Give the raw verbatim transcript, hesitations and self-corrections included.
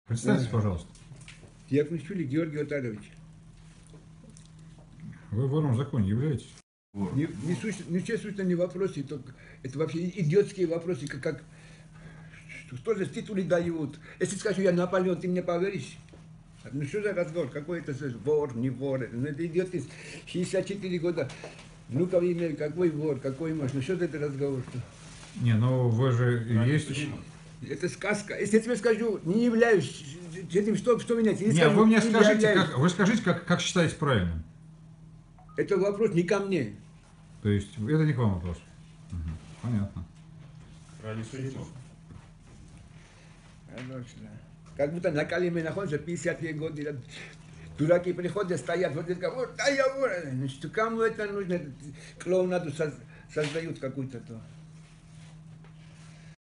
Представьтесь, пожалуйста. Якунишвили Георгий Отарович. Вы вором в законе являетесь? Не, не, сущ, не все существенные вопросы, только это вообще идиотские вопросы, как, как что же титулы дают. Если скажу, я Наполеон, ты мне поверишь? Ну что за разговор, какой это вор, не вор, ну это идиотский, шестьдесят четыре года, внуков имел, какой вор, какой муж, ну что за это разговор? Что? Не, ну вы же есть... Это сказка. Если я тебе скажу, не являюсь этим, что, что менять? Не, скажу, вы мне скажите, как, вы скажите, как, как считаете правильным. Это вопрос не ко мне. То есть это не к вам вопрос. Угу. Понятно. Ради судимых. Как будто на Калиме находятся пятьдесятые годы. Дураки приходят, стоят, вот это, вот, да я вор. Значит, кому это нужно? Клоунаду создают какую-то то.